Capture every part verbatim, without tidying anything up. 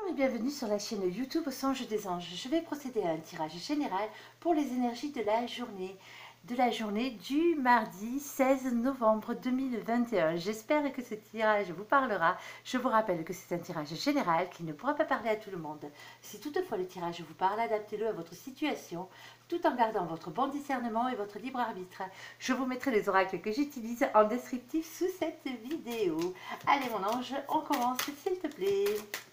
et bienvenue sur la chaîne YouTube Songe des Anges. Je vais procéder à un tirage général pour les énergies de la journée, de la journée du mardi seize novembre deux mille vingt et un. J'espère que ce tirage vous parlera. Je vous rappelle que c'est un tirage général qui ne pourra pas parler à tout le monde. Si toutefois le tirage vous parle, adaptez-le à votre situation, tout en gardant votre bon discernement et votre libre arbitre. Je vous mettrai les oracles que j'utilise en descriptif sous cette vidéo. Allez mon ange, on commence s'il te plaît.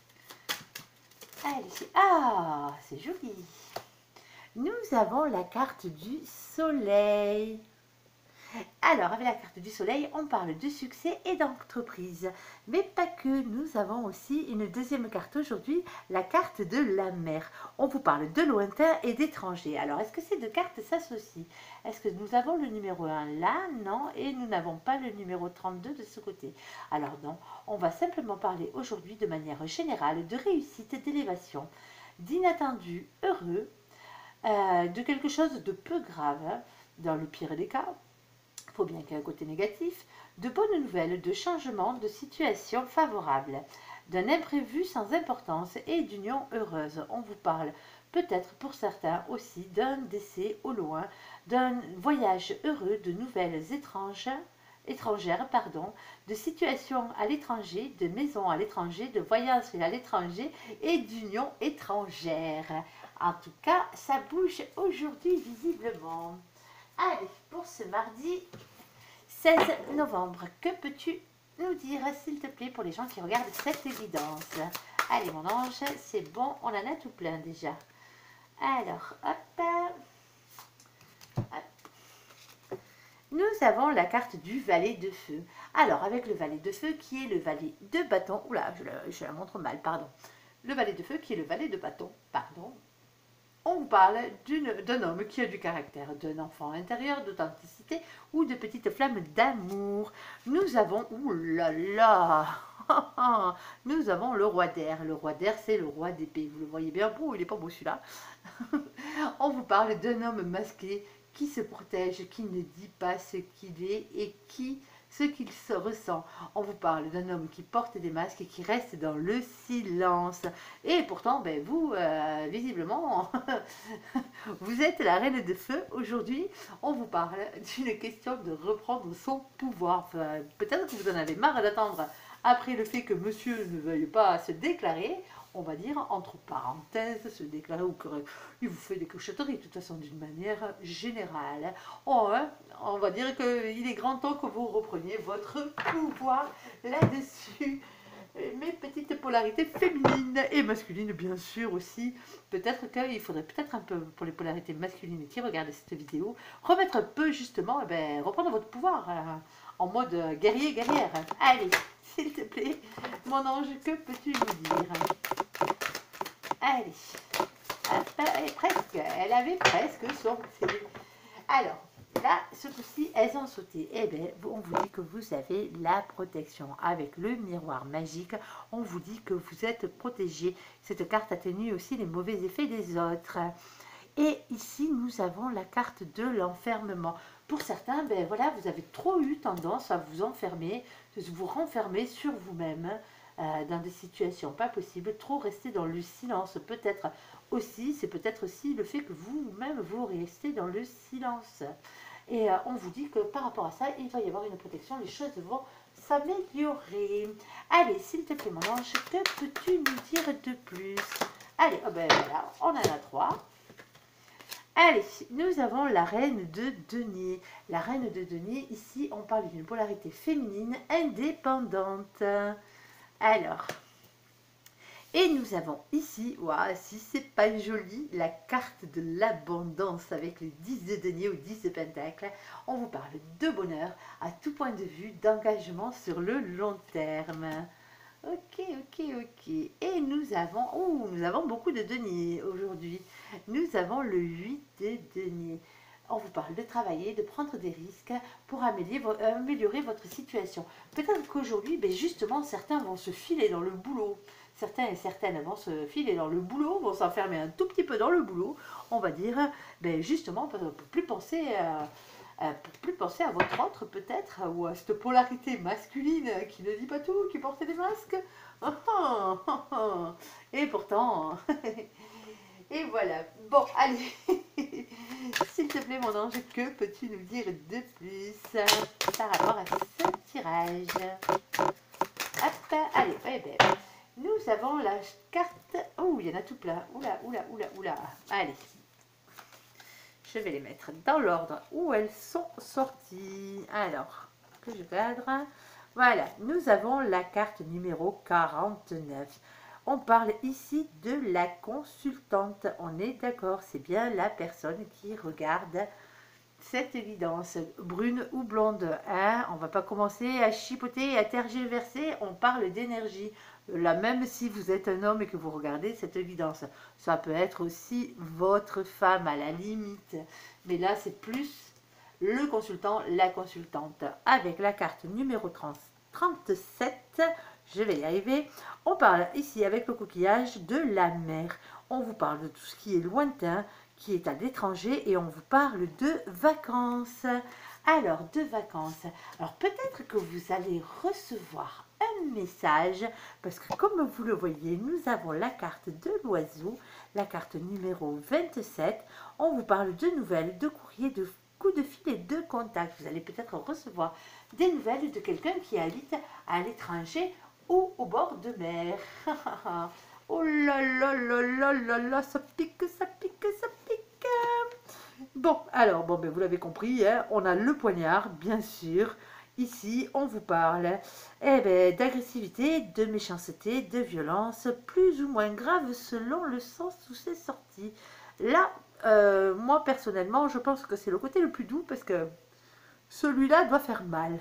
Allez, ah, c'est joli. Nous avons la carte du soleil. Alors, avec la carte du soleil, on parle de succès et d'entreprise. Mais pas que, nous avons aussi une deuxième carte aujourd'hui, la carte de la mer. On vous parle de lointain et d'étranger. Alors, est-ce que ces deux cartes s'associent? Est-ce que nous avons le numéro un là? Non. Et nous n'avons pas le numéro trente-deux de ce côté. Alors non, on va simplement parler aujourd'hui de manière générale de réussite, d'élévation, d'inattendu, heureux, euh, de quelque chose de peu grave, hein, dans le pire des cas. Il faut bien qu'il y ait un côté négatif, de bonnes nouvelles, de changements, de situations favorables, d'un imprévu sans importance et d'union heureuse. On vous parle peut-être pour certains aussi d'un décès au loin, d'un voyage heureux, de nouvelles étranges, étrangères, pardon, de situations à l'étranger, de maisons à l'étranger, de voyages à l'étranger et d'union étrangère. En tout cas, ça bouge aujourd'hui visiblement. Allez, pour ce mardi seize novembre, que peux-tu nous dire, s'il te plaît, pour les gens qui regardent cette évidence? Allez, mon ange, c'est bon, on en a tout plein déjà. Alors, hop, hop. Nous avons la carte du valet de feu. Alors, avec le valet de feu, qui est le valet de bâton. Oula, je la, je la montre mal, pardon. Le valet de feu, qui est le valet de bâton, pardon. On parle d'un homme qui a du caractère, d'un enfant intérieur, d'authenticité ou de petites flammes d'amour. Nous avons, oulala, là là, nous avons le roi d'air. Le roi d'air, c'est le roi d'épée. Vous le voyez bien, bon, il n'est pas beau celui-là. On vous parle d'un homme masqué qui se protège, qui ne dit pas ce qu'il est et qui... ce qu'il se ressent. On vous parle d'un homme qui porte des masques et qui reste dans le silence. Et pourtant, ben, vous, euh, visiblement, vous êtes la reine de feu. Aujourd'hui, on vous parle d'une question de reprendre son pouvoir. Enfin, peut-être que vous en avez marre d'attendre après le fait que monsieur ne veuille pas se déclarer. On va dire, entre parenthèses, se déclarer ou qu'il vous fait des cochonneries, de toute façon, d'une manière générale. On, hein, on va dire qu'il est grand temps que vous repreniez votre pouvoir là-dessus. Mes petites polarités féminines et masculines, bien sûr, aussi. Peut-être qu'il faudrait peut-être un peu, pour les polarités masculines qui regardent cette vidéo, remettre un peu, justement, eh ben, reprendre votre pouvoir hein, en mode guerrier-guerrière. Allez, s'il te plaît, mon ange, que peux-tu nous dire? Allez, elle est presque, elle avait presque sauté. Alors, là, ce coup-ci, elles ont sauté. Eh bien, on vous dit que vous avez la protection. Avec le miroir magique, on vous dit que vous êtes protégé. Cette carte atténue aussi les mauvais effets des autres. Et ici, nous avons la carte de l'enfermement. Pour certains, ben voilà, vous avez trop eu tendance à vous enfermer, vous renfermer sur vous-même. Euh, dans des situations pas possibles, trop rester dans le silence, peut-être aussi, c'est peut-être aussi le fait que vous-même vous restez dans le silence. Et euh, on vous dit que par rapport à ça, il va y avoir une protection, les choses vont s'améliorer. Allez, s'il te plaît mon ange, que peux-tu nous dire de plus? Allez, oh ben voilà, on en a trois. Allez, nous avons la reine de denier. La reine de denier, ici, on parle d'une polarité féminine indépendante. Alors, et nous avons ici, waouh, si c'est pas joli, la carte de l'abondance avec les dix de denier ou dix de pentacle. On vous parle de bonheur à tout point de vue, d'engagement sur le long terme. Ok, ok, ok. Et nous avons, oh, nous avons beaucoup de deniers aujourd'hui. Nous avons le huit de denier. On vous parle de travailler, de prendre des risques pour améliorer, améliorer votre situation. Peut-être qu'aujourd'hui, ben justement, certains vont se filer dans le boulot. Certains et certaines vont se filer dans le boulot, vont s'enfermer un tout petit peu dans le boulot. On va dire, ben justement, pour plus penser à, pour plus penser à votre autre peut-être, ou à cette polarité masculine qui ne dit pas tout, qui porte des masques. Oh, oh, oh, oh. Et pourtant, et voilà. Bon, allez. S'il te plaît, mon ange, que peux-tu nous dire de plus par rapport à ce tirage? Hop, allez, eh ben, nous avons la carte. Oh, il y en a tout plein. Oula, oula, oula, oula. Allez. Je vais les mettre dans l'ordre où elles sont sorties. Alors, que je cadre. Voilà, nous avons la carte numéro quarante-neuf. On parle ici de la consultante. On est d'accord, c'est bien la personne qui regarde cette évidence, brune ou blonde. Hein, on ne va pas commencer à chipoter et à tergiverser. On parle d'énergie. Là, même si vous êtes un homme et que vous regardez cette évidence, ça peut être aussi votre femme à la limite. Mais là, c'est plus le consultant, la consultante. Avec la carte numéro trente-sept, je vais y arriver. On parle ici avec le coquillage de la mer. On vous parle de tout ce qui est lointain, qui est à l'étranger, et on vous parle de vacances. Alors, de vacances. Alors, peut-être que vous allez recevoir un message, parce que comme vous le voyez, nous avons la carte de l'oiseau, la carte numéro vingt-sept. On vous parle de nouvelles, de courriers, de coups de fil et de contacts. Vous allez peut-être recevoir des nouvelles de quelqu'un qui habite à l'étranger ou au bord de mer. Oh là là là là là là, ça pique, ça pique, ça pique. Bon, alors, bon, ben, vous l'avez compris, hein, on a le poignard, bien sûr. Ici, on vous parle eh ben, d'agressivité, de méchanceté, de violence, plus ou moins grave selon le sens où c'est sorti. Là, euh, moi, personnellement, je pense que c'est le côté le plus doux parce que celui-là doit faire mal.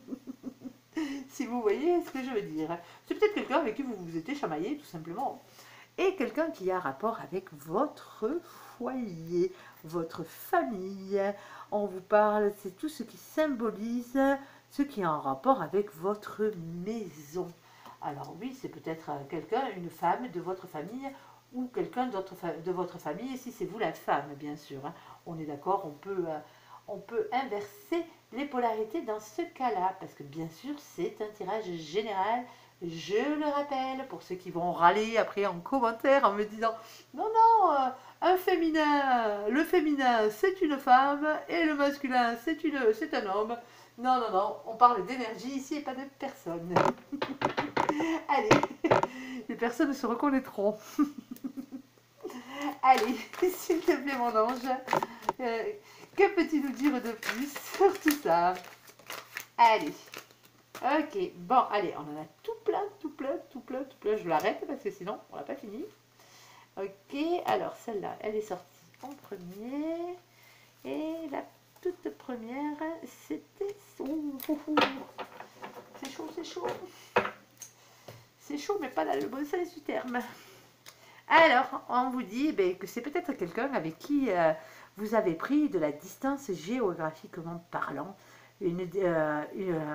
Si vous voyez ce que je veux dire. C'est peut-être quelqu'un avec qui vous vous étiez chamaillé, tout simplement. Et quelqu'un qui a rapport avec votre foyer, votre famille. On vous parle, c'est tout ce qui symbolise ce qui est en rapport avec votre maison. Alors oui, c'est peut-être quelqu'un, une femme de votre famille ou quelqu'un de votre famille, et si c'est vous la femme, bien sûr. Hein. On est d'accord, on peut, on peut inverser les polarités dans ce cas-là, parce que bien sûr, c'est un tirage général. Je le rappelle, pour ceux qui vont râler après en commentaire en me disant « Non, non, euh, un féminin, le féminin, c'est une femme, et le masculin, c'est une, c'est un homme. » Non, non, non, on parle d'énergie ici et pas de personne. Allez, les personnes se reconnaîtront. Allez, s'il te plaît, mon ange, euh, que peux-tu nous dire de plus sur tout ça? Allez. Ok, bon, allez, on en a tout plein, tout plein, tout plein, tout plein. Je l'arrête parce que sinon, on n'a pas fini. Ok, alors celle-là, elle est sortie en premier. Et la toute première, c'était... Oh, oh, oh. C'est chaud, c'est chaud. C'est chaud, mais pas dans le bon sens du terme. Alors, on vous dit ben, que c'est peut-être quelqu'un avec qui euh, vous avez pris de la distance géographiquement parlant. Une... Euh, une euh,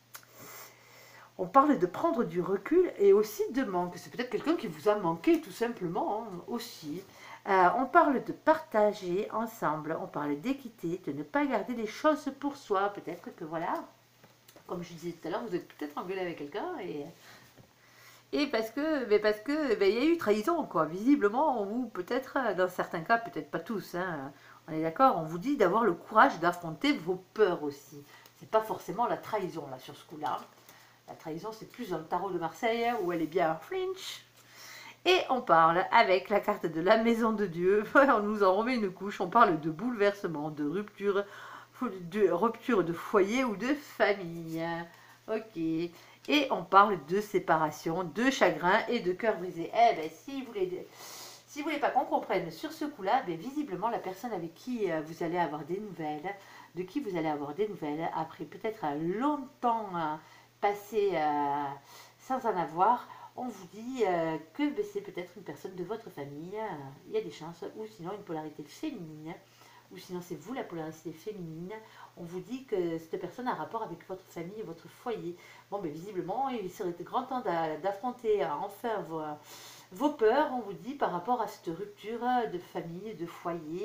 on parle de prendre du recul et aussi de manque. C'est peut-être quelqu'un qui vous a manqué tout simplement hein, aussi. Euh, on parle de partager ensemble, on parle d'équité, de ne pas garder les choses pour soi. Peut-être que voilà, comme je disais tout à l'heure, vous êtes peut-être engueulé avec quelqu'un et, et parce que, mais parce que, ben, il y a eu trahison quoi. Visiblement, ou peut-être dans certains cas, peut-être pas tous. Hein, on est d'accord. On vous dit d'avoir le courage d'affronter vos peurs aussi. C'est pas forcément la trahison là sur ce coup-là. La trahison, c'est plus dans le tarot de Marseille où elle est bien flinch. Et on parle avec la carte de la maison de Dieu. On nous en remet une couche. On parle de bouleversement, de rupture, de rupture de foyer ou de famille. Ok. Et on parle de séparation, de chagrin et de cœur brisé. Eh bien, si vous voulez... Si vous voulez pas qu'on comprenne sur ce coup-là, ben visiblement la personne avec qui vous allez avoir des nouvelles, de qui vous allez avoir des nouvelles, après peut-être longtemps passé euh, sans en avoir, on vous dit euh, que ben, c'est peut-être une personne de votre famille, euh, il y a des chances, ou sinon une polarité féminine, ou sinon c'est vous la polarité féminine, on vous dit que cette personne a un rapport avec votre famille et votre foyer. Bon, ben visiblement, il serait grand temps d'affronter enfin vos, vos peurs, on vous dit, par rapport à cette rupture de famille, de foyer,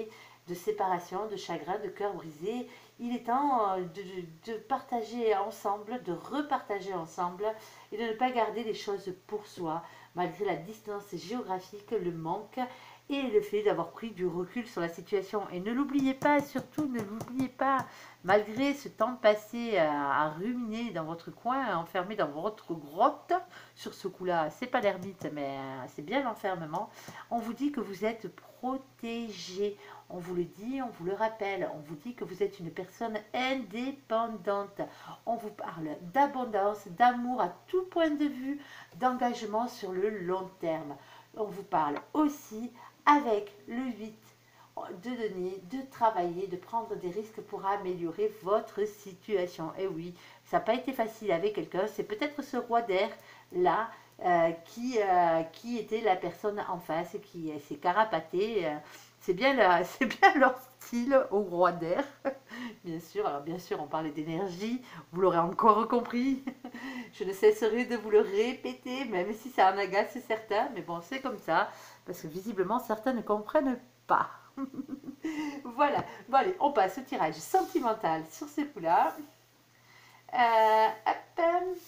de séparation, de chagrin, de cœur brisé. Il est temps euh, de, de partager ensemble, de repartager ensemble et de ne pas garder les choses pour soi, malgré la distance géographique, le manque et le fait d'avoir pris du recul sur la situation. Et ne l'oubliez pas, surtout ne l'oubliez pas, malgré ce temps passé à, à ruminer dans votre coin, enfermé dans votre grotte, sur ce coup-là, c'est pas l'ermite, mais c'est bien l'enfermement, on vous dit que vous êtes protégé. On vous le dit, on vous le rappelle, on vous dit que vous êtes une personne indépendante. On vous parle d'abondance, d'amour à tout point de vue, d'engagement sur le long terme. On vous parle aussi avec le huit de donner, de travailler, de prendre des risques pour améliorer votre situation. Et oui, ça n'a pas été facile avec quelqu'un, c'est peut-être ce roi d'air là euh, qui, euh, qui était la personne en face, qui euh, s'est carapaté. Euh, c'est bien, la, c'est bien leur style au roi d'air, bien sûr. Alors bien sûr, on parlait d'énergie, vous l'aurez encore compris. Je ne cesserai de vous le répéter, même si ça en agace certains, mais bon, c'est comme ça, parce que visiblement, certains ne comprennent pas. Voilà, bon allez, on passe au tirage sentimental sur ces coups-là. Euh, hop.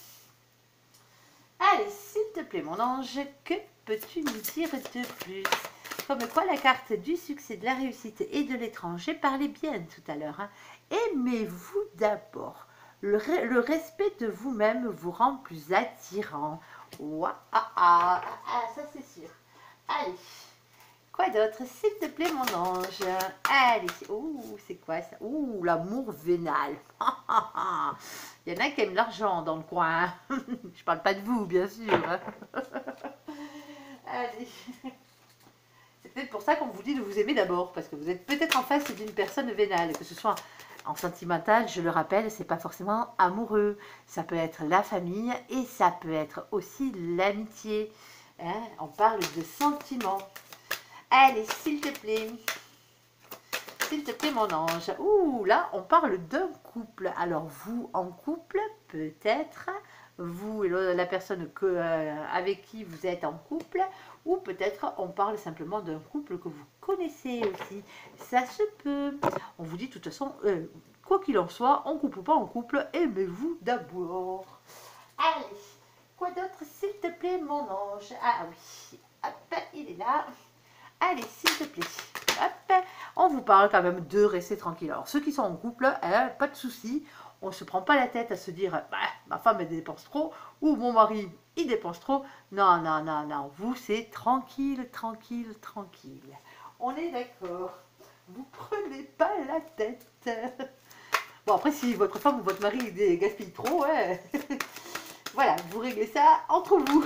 Allez, s'il te plaît, mon ange, que peux-tu nous dire de plus? Comme quoi la carte du succès, de la réussite et de l'étranger parlait bien tout à l'heure. Hein. Aimez-vous d'abord. Le, le respect de vous-même vous rend plus attirant. Ouah, ah, ah, ah, ça c'est sûr. Allez, quoi d'autre? S'il te plaît, mon ange. Allez, ouh, c'est quoi ça? Ouh, l'amour vénal. Il y en a qui aiment l'argent dans le coin. Je parle pas de vous, bien sûr. Allez. C'est peut-être pour ça qu'on vous dit de vous aimer d'abord, parce que vous êtes peut-être en face d'une personne vénale, que ce soit en sentimental, je le rappelle, c'est pas forcément amoureux. Ça peut être la famille et ça peut être aussi l'amitié. Hein, on parle de sentiments. Allez, s'il te plaît. S'il te plaît, mon ange. Ouh, là, on parle d'un couple. Alors, vous, en couple, peut-être, vous et la personne que, euh, avec qui vous êtes en couple, ou peut-être on parle simplement d'un couple que vous connaissez aussi. Ça se peut. On vous dit, de toute façon, euh, quoi qu'il en soit, en couple ou pas en couple, aimez-vous d'abord. Allez, quoi d'autre, s'il te plaît, mon ange? Ah oui, hop, il est là. Allez, s'il te plaît. Hop, on vous parle quand même de rester tranquille. Alors, ceux qui sont en couple, hein, pas de souci. On ne se prend pas la tête à se dire bah, ma femme elle dépense trop ou mon mari il dépense trop. Non, non, non, non. Vous, c'est tranquille, tranquille, tranquille. On est d'accord. Vous prenez pas la tête. Bon, après, si votre femme ou votre mari gaspille trop, ouais. Voilà, vous réglez ça entre vous.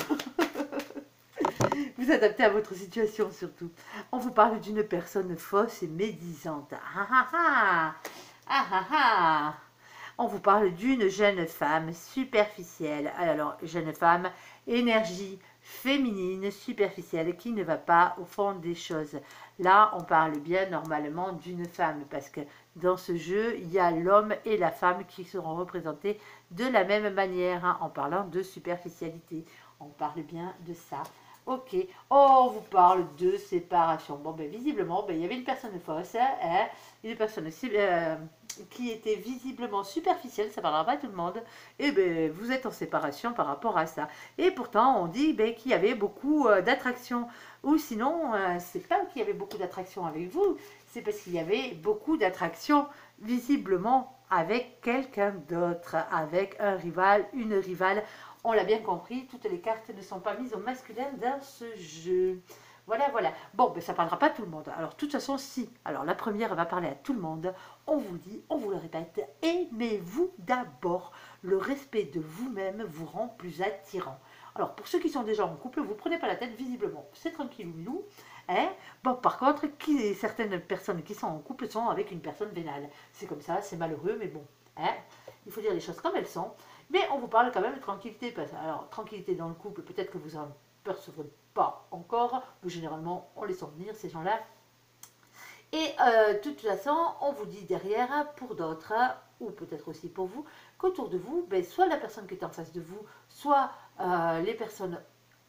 Vous adaptez à votre situation surtout. On vous parle d'une personne fausse et médisante. Ah ah ah. Ah ah ah. On vous parle d'une jeune femme superficielle. Alors, jeune femme, énergie féminine superficielle qui ne va pas au fond des choses. Là, on parle bien normalement d'une femme parce que dans ce jeu, il y a l'homme et la femme qui seront représentés de la même manière hein, en parlant de superficialité. On parle bien de ça. Ok, oh, on vous parle de séparation. Bon, ben visiblement, ben, il y avait une personne fausse, hein, une personne euh, qui était visiblement superficielle, ça ne parlera pas à tout le monde, et ben vous êtes en séparation par rapport à ça. Et pourtant, on dit ben, qu'il y avait beaucoup euh, d'attraction. Ou sinon, euh, c'est pas qu'il y avait beaucoup d'attraction avec vous, c'est parce qu'il y avait beaucoup d'attraction visiblement avec quelqu'un d'autre, avec un rival, une rivale. On l'a bien compris, toutes les cartes ne sont pas mises au masculin dans ce jeu. Voilà, voilà. Bon, ben, ça ne parlera pas à tout le monde. Alors, de toute façon, si. Alors, la première va parler à tout le monde. On vous dit, on vous le répète, aimez-vous d'abord. Le respect de vous-même vous rend plus attirant. Alors, pour ceux qui sont déjà en couple, vous ne prenez pas la tête, visiblement. C'est tranquille ou nous. Hein? Bon, par contre, qui, certaines personnes qui sont en couple sont avec une personne vénale. C'est comme ça, c'est malheureux, mais bon. Hein? Il faut dire les choses comme elles sont. Mais on vous parle quand même de tranquillité. Alors, tranquillité dans le couple, peut-être que vous en percevrez pas encore. Mais généralement, on les sent venir, ces gens-là. Et euh, de toute façon, on vous dit derrière, pour d'autres, ou peut-être aussi pour vous, qu'autour de vous, ben, soit la personne qui est en face de vous, soit euh, les personnes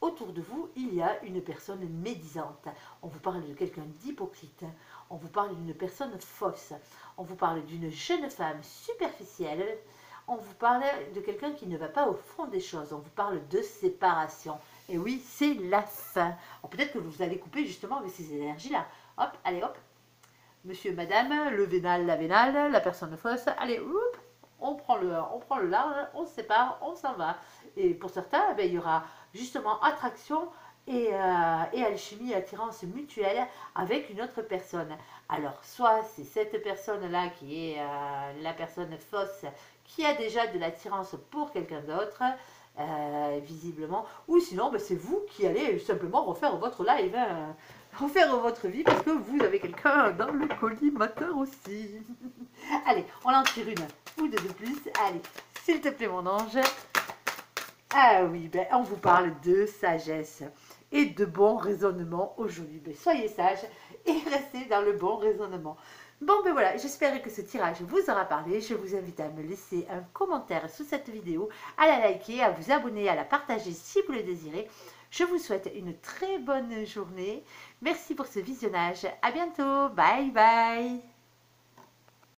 autour de vous, il y a une personne médisante. On vous parle de quelqu'un d'hypocrite. On vous parle d'une personne fausse. On vous parle d'une jeune femme superficielle. On vous parle de quelqu'un qui ne va pas au fond des choses. On vous parle de séparation. Et oui, c'est la fin. Peut-être que vous allez couper justement avec ces énergies-là. Hop, allez, hop. Monsieur, madame, le vénal, la vénale, la personne fausse. Allez, hop, on prend le, on prend le large, on se sépare, on s'en va. Et pour certains, ben, il y aura justement attraction et, euh, et alchimie, attirance mutuelle avec une autre personne. Alors, soit c'est cette personne-là qui est euh, la personne fausse qui a déjà de l'attirance pour quelqu'un d'autre, euh, visiblement, ou sinon ben, c'est vous qui allez simplement refaire votre live, hein, refaire votre vie parce que vous avez quelqu'un dans le collimateur aussi. Allez, on en tire une ou deux de plus. Allez, s'il te plaît mon ange. Ah oui, ben, on vous parle de sagesse et de bon raisonnement aujourd'hui. Ben, soyez sages et restez dans le bon raisonnement. Bon, ben voilà, j'espère que ce tirage vous aura parlé. Je vous invite à me laisser un commentaire sous cette vidéo, à la liker, à vous abonner, à la partager si vous le désirez. Je vous souhaite une très bonne journée. Merci pour ce visionnage. À bientôt. Bye bye.